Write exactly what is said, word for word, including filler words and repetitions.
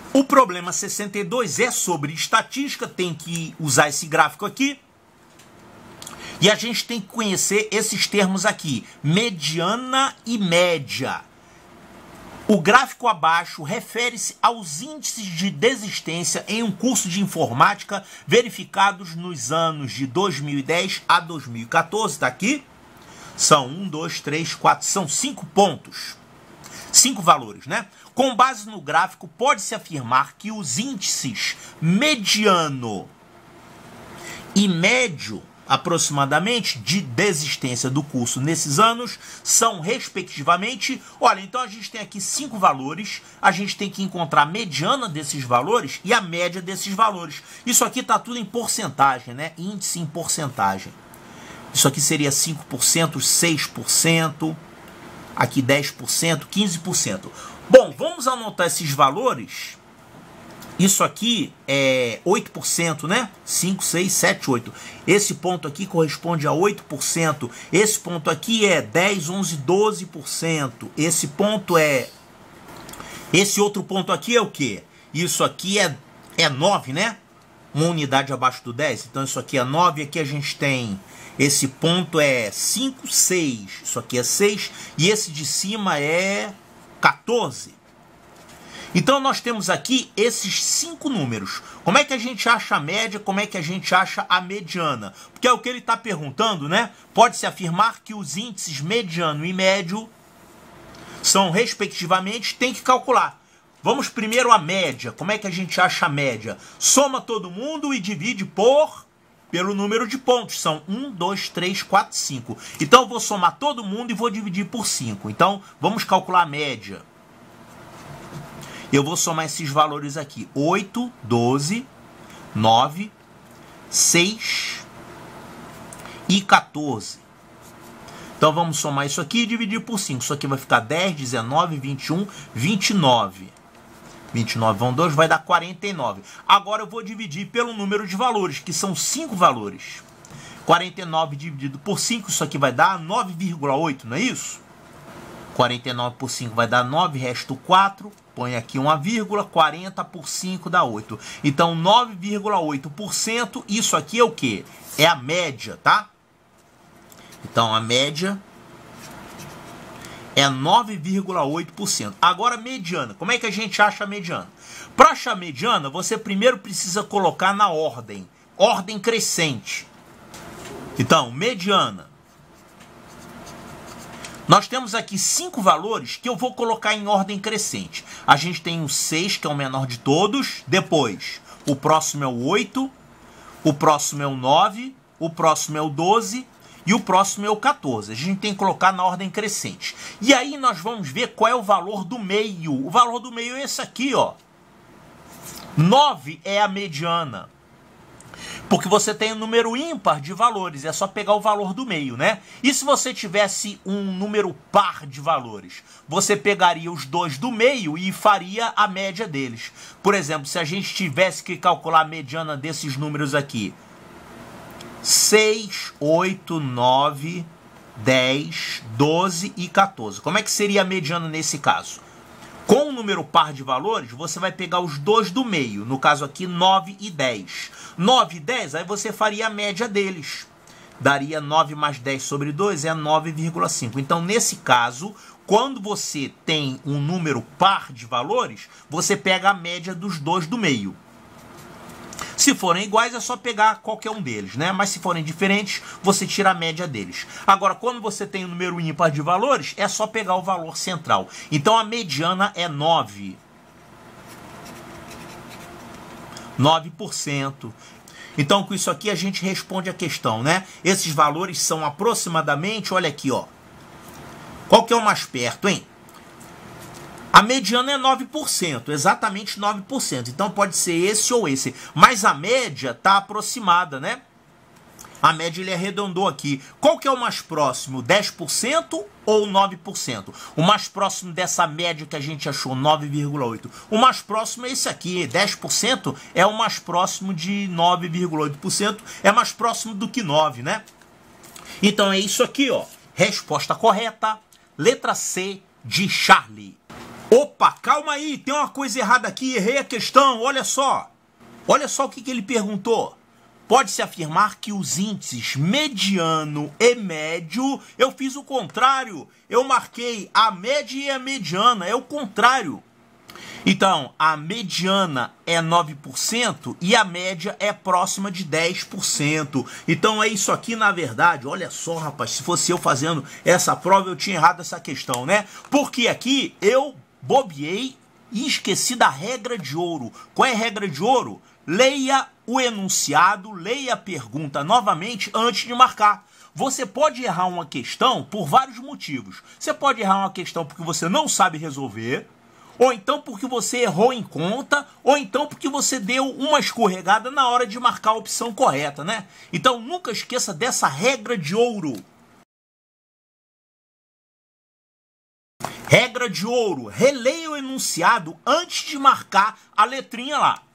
O problema sessenta e dois é sobre estatística, tem que usar esse gráfico aqui. E a gente tem que conhecer esses termos aqui, mediana e média. O gráfico abaixo refere-se aos índices de desistência em um curso de informática verificados nos anos de dois mil e dez a dois mil e quatorze, tá aqui? São um, dois, três, quatro, são cinco pontos. Cinco valores, né? Com base no gráfico, pode-se afirmar que os índices mediano e médio, aproximadamente, de desistência do curso nesses anos, são, respectivamente, olha, então a gente tem aqui cinco valores, a gente tem que encontrar a mediana desses valores e a média desses valores. Isso aqui está tudo em porcentagem, né? Índice em porcentagem. Isso aqui seria cinco por cento, seis por cento... aqui dez por cento, quinze por cento. Bom, vamos anotar esses valores. Isso aqui é oito por cento, né? cinco, seis, sete, oito. Esse ponto aqui corresponde a oito por cento. Esse ponto aqui é dez, onze, doze por cento. Esse ponto é... Esse outro ponto aqui é o quê? Isso aqui é, é nove, né? Uma unidade abaixo do dez. Então isso aqui é nove. Aqui a gente tem... Esse ponto é cinco, seis. Isso aqui é seis. E esse de cima é quatorze. Então nós temos aqui esses cinco números. Como é que a gente acha a média? Como é que a gente acha a mediana? Porque é o que ele está perguntando, né? Pode-se afirmar que os índices mediano e médio são, respectivamente, tem que calcular. Vamos primeiro a média. Como é que a gente acha a média? Soma todo mundo e divide por... pelo número de pontos. São um, dois, três, quatro, cinco. Então eu vou somar todo mundo e vou dividir por cinco. Então vamos calcular a média. Eu vou somar esses valores aqui. oito, doze, nove, seis e quatorze. Então vamos somar isso aqui e dividir por cinco. Isso aqui vai ficar dez, dezenove, vinte e um, vinte e nove. vinte e nove vão dois, vai dar quarenta e nove. Agora eu vou dividir pelo número de valores, que são cinco valores. quarenta e nove dividido por cinco, isso aqui vai dar nove vírgula oito, não é isso? quarenta e nove por cinco vai dar nove, resta quatro. Põe aqui uma vírgula, quarenta por cinco dá oito. Então nove vírgula oito por cento, isso aqui é o quê? É a média, tá? Então a média... é nove vírgula oito por cento. Agora, mediana. Como é que a gente acha a mediana? Para achar a mediana, você primeiro precisa colocar na ordem. Ordem crescente. Então, mediana. Nós temos aqui cinco valores que eu vou colocar em ordem crescente. A gente tem o seis, que é o menor de todos. Depois, o próximo é o oito. O próximo é o nove. O próximo é o doze. E o próximo é o quatorze. A gente tem que colocar na ordem crescente. E aí nós vamos ver qual é o valor do meio. O valor do meio é esse aqui, ó. nove é a mediana. Porque você tem um número ímpar de valores. É só pegar o valor do meio, né? E se você tivesse um número par de valores? Você pegaria os dois do meio e faria a média deles. Por exemplo, se a gente tivesse que calcular a mediana desses números aqui... seis, oito, nove, dez, doze e quatorze. Como é que seria a mediana nesse caso? Com o número par de valores, você vai pegar os dois do meio. No caso aqui, nove e dez. nove e dez, aí você faria a média deles. Daria nove mais dez sobre dois, é nove vírgula cinco. Então, nesse caso, quando você tem um número par de valores, você pega a média dos dois do meio. Se forem iguais, é só pegar qualquer um deles, né? Mas se forem diferentes, você tira a média deles. Agora, quando você tem um número ímpar de valores, é só pegar o valor central. Então, a mediana é nove. nove por cento. Então, com isso aqui, a gente responde a questão, né? Esses valores são aproximadamente, olha aqui, ó. Qual que é o mais perto, hein? A mediana é nove por cento, exatamente nove por cento. Então pode ser esse ou esse. Mas a média está aproximada, né? A média ele arredondou aqui. Qual que é o mais próximo? dez por cento ou nove por cento? O mais próximo dessa média que a gente achou, nove vírgula oito por cento. O mais próximo é esse aqui, dez por cento é o mais próximo de nove vírgula oito por cento. É mais próximo do que nove, né? Então é isso aqui, ó. Resposta correta, letra C de Charlie. O Opa, calma aí, tem uma coisa errada aqui, errei a questão, olha só. Olha só o que, que ele perguntou. Pode-se afirmar que os índices mediano e médio, eu fiz o contrário. Eu marquei a média e a mediana, é o contrário. Então, a mediana é nove por cento e a média é próxima de dez por cento. Então é isso aqui, na verdade. Olha só, rapaz, se fosse eu fazendo essa prova, eu tinha errado essa questão, né? Porque aqui eu bobeei e esqueci da regra de ouro. Qual é a regra de ouro? Leia o enunciado, leia a pergunta novamente antes de marcar. Você pode errar uma questão por vários motivos. Você pode errar uma questão porque você não sabe resolver, ou então porque você errou em conta, ou então porque você deu uma escorregada na hora de marcar a opção correta, né? Então nunca esqueça dessa regra de ouro. Regra de ouro, releia o enunciado antes de marcar a letrinha lá.